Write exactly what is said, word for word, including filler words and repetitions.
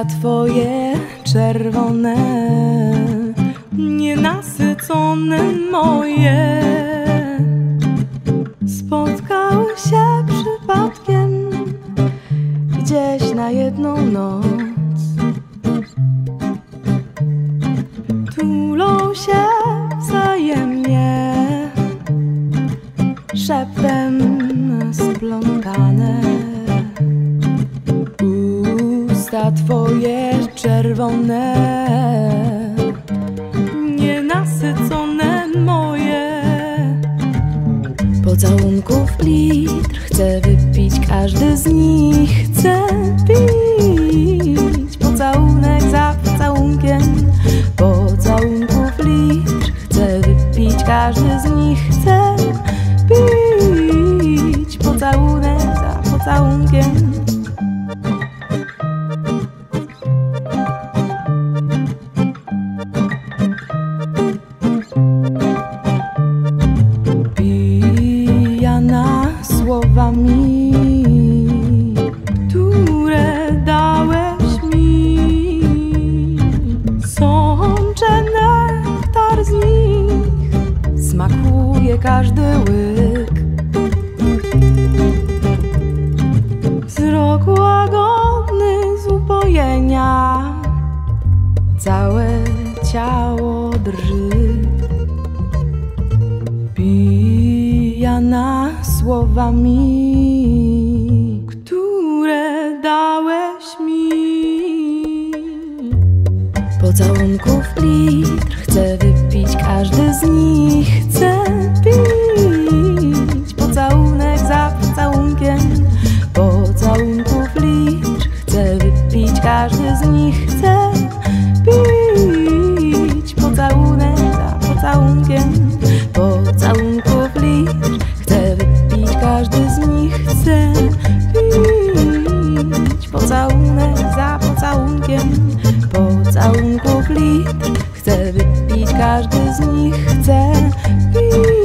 twoje czerwone, nienasycone moje spotkały się przypadkiem gdzieś na jedną noc. Tulą się wzajemnie, szeptem splątane. Usta twoje czerwone, nienasycone moje. Pocałunków litr chcę wypić, każdy z nich chce pić. Pocałunek za pocałunkiem, pocałunków litr chcę wypić, każdy z nich chce pić. Pocałunek za pocałunkiem. Pijana słowami, które dałeś mi, sączę nektar z nich, smakuje każdy łyk. Wzrok łagodny z upojenia, całe ciało drży. Pijana słowami, które dałeś mi. Pocałunków litr chcę wypić, każdy z nich chce pić. Pocałunek za pocałunkiem, pocałunków litr chcę wypić, każdy z nich chce pić. Pocałunek za pocałunkiem, pocałunków litr chcę wypić, każdy z nich chce pić. Pocałunek za pocałunkiem, pocałunków litr chcę wypić, każdy z nich chce pić.